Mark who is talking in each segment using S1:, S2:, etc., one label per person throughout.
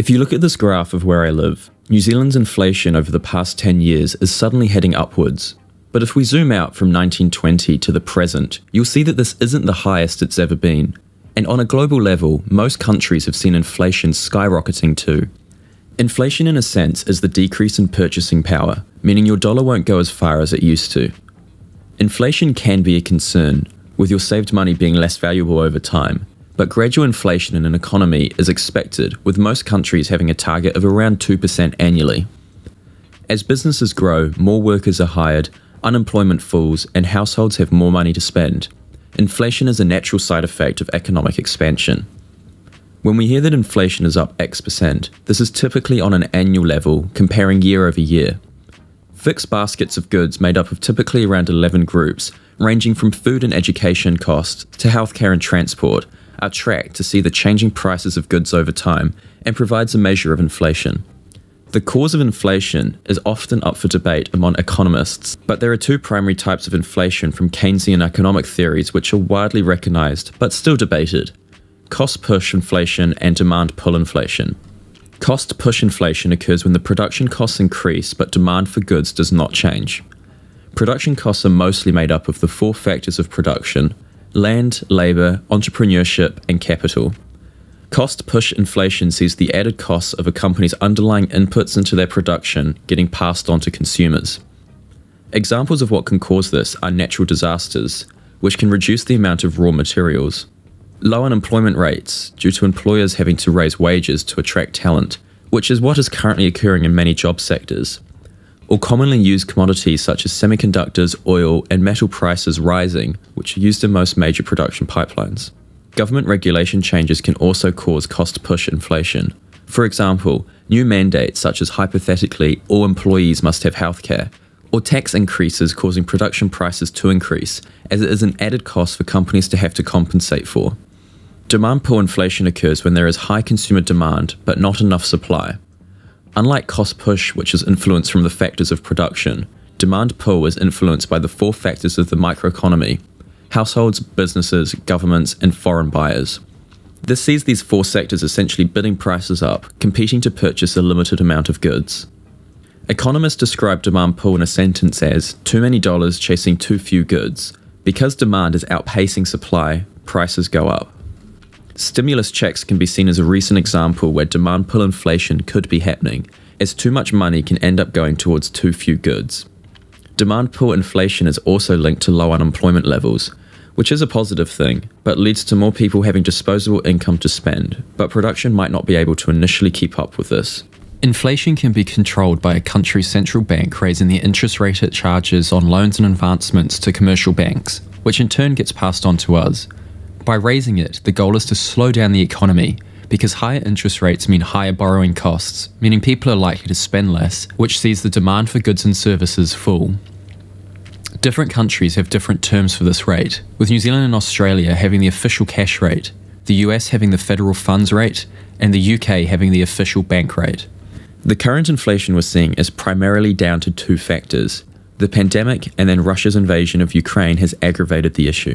S1: If you look at this graph of where I live, New Zealand's inflation over the past 10 years is suddenly heading upwards. But if we zoom out from 1920 to the present, you'll see that this isn't the highest it's ever been. And on a global level, most countries have seen inflation skyrocketing too. Inflation, in a sense, is the decrease in purchasing power, meaning your dollar won't go as far as it used to. Inflation can be a concern, with your saved money being less valuable over time, but gradual inflation in an economy is expected, with most countries having a target of around 2% annually. As businesses grow, more workers are hired, unemployment falls, and households have more money to spend. Inflation is a natural side effect of economic expansion. When we hear that inflation is up X%, this is typically on an annual level, comparing year over year. Fixed baskets of goods made up of typically around 11 groups, ranging from food and education costs to healthcare and transport, are tracked to see the changing prices of goods over time and provides a measure of inflation. The cause of inflation is often up for debate among economists, but there are two primary types of inflation from Keynesian economic theories which are widely recognized but still debated: cost-push inflation and demand-pull inflation. Cost-push inflation occurs when the production costs increase but demand for goods does not change. Production costs are mostly made up of the four factors of production: land, labour, entrepreneurship, and capital. Cost-push inflation sees the added costs of a company's underlying inputs into their production getting passed on to consumers. Examples of what can cause this are natural disasters, which can reduce the amount of raw materials, low unemployment rates due to employers having to raise wages to attract talent, which is what is currently occurring in many job sectors, or commonly used commodities such as semiconductors, oil, and metal prices rising, which are used in most major production pipelines. Government regulation changes can also cause cost-push inflation. For example, new mandates such as hypothetically all employees must have healthcare, or tax increases causing production prices to increase, as it is an added cost for companies to have to compensate for. Demand-pull inflation occurs when there is high consumer demand but not enough supply. Unlike cost-push, which is influenced from the factors of production, demand-pull is influenced by the four factors of the microeconomy: households, businesses, governments, and foreign buyers. This sees these four sectors essentially bidding prices up, competing to purchase a limited amount of goods. Economists describe demand-pull in a sentence as too many dollars chasing too few goods. Because demand is outpacing supply, prices go up. Stimulus checks can be seen as a recent example where demand-pull inflation could be happening, as too much money can end up going towards too few goods. Demand-pull inflation is also linked to low unemployment levels, which is a positive thing, but leads to more people having disposable income to spend, but production might not be able to initially keep up with this. Inflation can be controlled by a country's central bank raising the interest rate it charges on loans and advancements to commercial banks, which in turn gets passed on to us. By raising it, the goal is to slow down the economy, because higher interest rates mean higher borrowing costs, meaning people are likely to spend less, which sees the demand for goods and services fall. Different countries have different terms for this rate, with New Zealand and Australia having the official cash rate, the US having the federal funds rate, and the UK having the official bank rate. The current inflation we're seeing is primarily down to two factors. The pandemic and then Russia's invasion of Ukraine has aggravated the issue.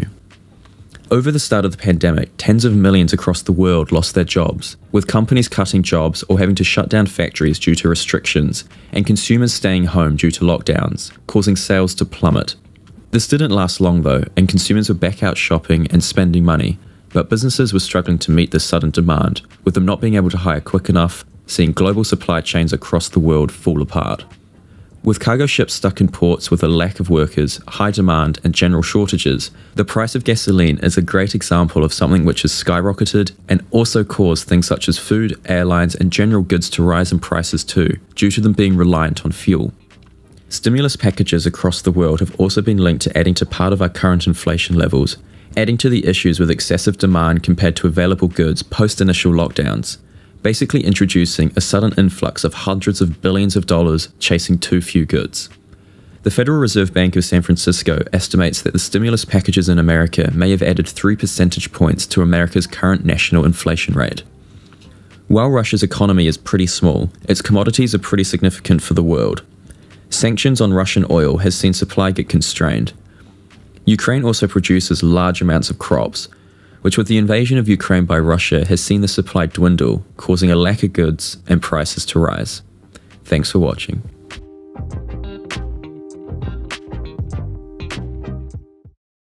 S1: Over the start of the pandemic, tens of millions across the world lost their jobs, with companies cutting jobs or having to shut down factories due to restrictions, and consumers staying home due to lockdowns, causing sales to plummet. This didn't last long though, and consumers were back out shopping and spending money, but businesses were struggling to meet this sudden demand, with them not being able to hire quick enough, seeing global supply chains across the world fall apart. With cargo ships stuck in ports with a lack of workers, high demand, and general shortages, the price of gasoline is a great example of something which has skyrocketed and also caused things such as food, airlines, and general goods to rise in prices too, due to them being reliant on fuel. Stimulus packages across the world have also been linked to adding to part of our current inflation levels, adding to the issues with excessive demand compared to available goods post-initial lockdowns, basically introducing a sudden influx of hundreds of billions of dollars chasing too few goods. The Federal Reserve Bank of San Francisco estimates that the stimulus packages in America may have added 3 percentage points to America's current national inflation rate. While Russia's economy is pretty small, its commodities are pretty significant for the world. Sanctions on Russian oil has seen supply get constrained. Ukraine also produces large amounts of crops, which with the invasion of Ukraine by Russia has seen the supply dwindle, causing a lack of goods and prices to rise. Thanks for watching.